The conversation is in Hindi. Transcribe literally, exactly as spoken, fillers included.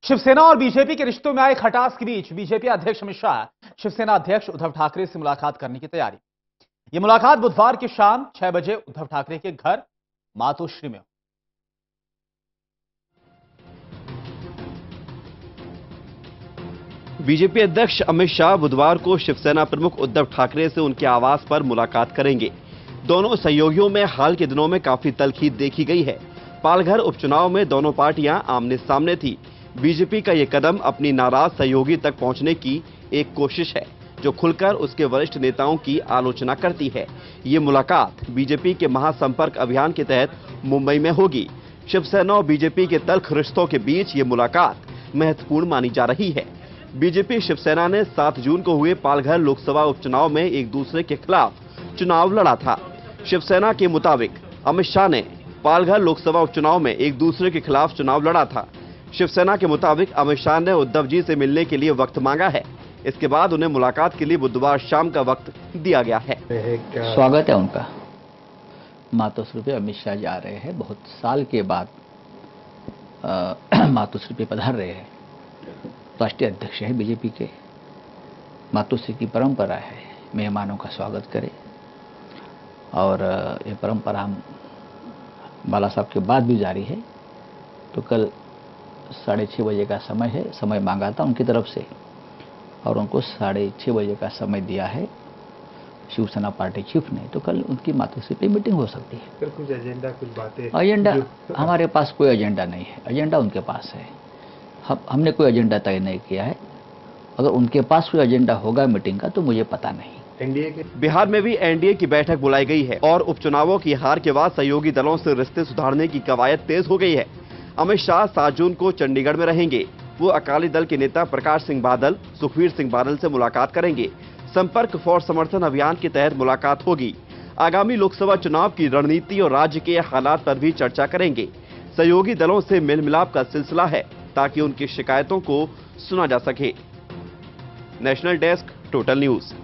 शिवसेना और बीजेपी के रिश्तों में आए खटास के बीच बीजेपी अध्यक्ष अमित शाह शिवसेना अध्यक्ष उद्धव ठाकरे से मुलाकात करने की तैयारी। यह मुलाकात बुधवार की शाम छह बजे उद्धव ठाकरे के घर मातोश्री में हो। बीजेपी अध्यक्ष अमित शाह बुधवार को शिवसेना प्रमुख उद्धव ठाकरे से उनके आवास पर मुलाकात करेंगे। दोनों सहयोगियों में हाल के दिनों में काफी तलखी देखी गई है। पालघर उपचुनाव में दोनों पार्टियां आमने सामने थी। बीजेपी का यह कदम अपनी नाराज सहयोगी तक पहुंचने की एक कोशिश है, जो खुलकर उसके वरिष्ठ नेताओं की आलोचना करती है। ये मुलाकात बीजेपी के महासंपर्क अभियान के तहत मुंबई में होगी। शिवसेना और बीजेपी के तल्ख रिश्तों के बीच ये मुलाकात महत्वपूर्ण मानी जा रही है। बीजेपी शिवसेना ने सात जून को हुए पालघर लोकसभा उपचुनाव में एक दूसरे के खिलाफ चुनाव लड़ा था। शिवसेना के मुताबिक अमित शाह ने पालघर लोकसभा उपचुनाव में एक दूसरे के खिलाफ चुनाव लड़ा था। शिवसेना के मुताबिक अमित शाह ने उद्धव जी से मिलने के लिए वक्त मांगा है। इसके बाद उन्हें मुलाकात के लिए बुधवार शाम का वक्त दिया गया है। स्वागत है उनका। मातोश्री पे अमित शाह जा रहे हैं, बहुत साल के बाद मातोश्री पे पधार रहे हैं। राष्ट्रीय अध्यक्ष है बीजेपी के। मातोश्री की परंपरा है मेहमानों का स्वागत करें, और ये परंपरा हम बाला साहब के बाद भी जारी है। तो कल साढ़े छः बजे का समय है, समय मांगा था उनकी तरफ से, और उनको साढ़े छः बजे का समय दिया है शिवसेना पार्टी चीफ ने। तो कल उनकी मातोश्री पे मीटिंग हो सकती है। कल कुछ एजेंडा, कुछ बातें? एजेंडा हमारे पास कोई एजेंडा नहीं है, एजेंडा उनके पास है। हम हमने कोई एजेंडा तय नहीं किया है। अगर उनके पास कोई एजेंडा होगा मीटिंग का तो मुझे पता नहीं। एनडीए के बिहार में भी एनडीए की बैठक बुलाई गई है और उपचुनावों की हार के बाद सहयोगी दलों से रिश्ते सुधारने की कवायद तेज हो गई है। अमित शाह सात जून को चंडीगढ़ में रहेंगे। वो अकाली दल के नेता प्रकाश सिंह बादल, सुखबीर सिंह बादल से मुलाकात करेंगे। संपर्क फॉर समर्थन अभियान के तहत मुलाकात होगी। आगामी लोकसभा चुनाव की रणनीति और राज्य के हालात पर भी चर्चा करेंगे। सहयोगी दलों से मेल मिलाप का सिलसिला है ताकि उनकी शिकायतों को सुना जा सके। National desk, total news.